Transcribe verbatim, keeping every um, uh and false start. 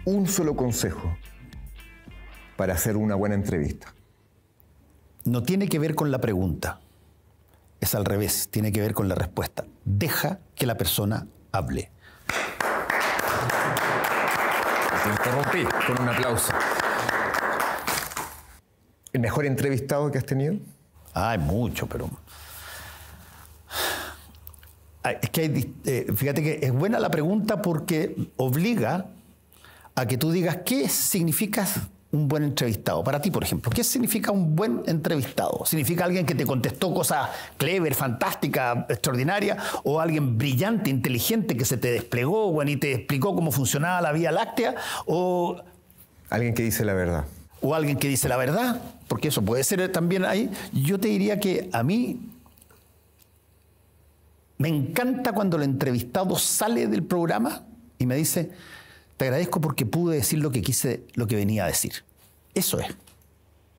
un solo consejo para hacer una buena entrevista. No tiene que ver con la pregunta. Es al revés, tiene que ver con la respuesta. Deja que la persona hable. Te interrumpí con un aplauso. ¿El mejor entrevistado que has tenido? Ah, hay mucho, pero... Es que hay, eh, fíjate que es buena la pregunta porque obliga a que tú digas qué significa un buen entrevistado. Para ti, por ejemplo, ¿qué significa un buen entrevistado? ¿Significa alguien que te contestó cosas clever, fantásticas, extraordinarias? ¿O alguien brillante, inteligente, que se te desplegó, bueno, y te explicó cómo funcionaba la Vía Láctea? ¿O alguien que dice la verdad? ¿O alguien que dice la verdad? Porque eso puede ser también ahí. Yo te diría que a mí me encanta cuando el entrevistado sale del programa y me dice: te agradezco porque pude decir lo que quise, lo que venía a decir. Eso es.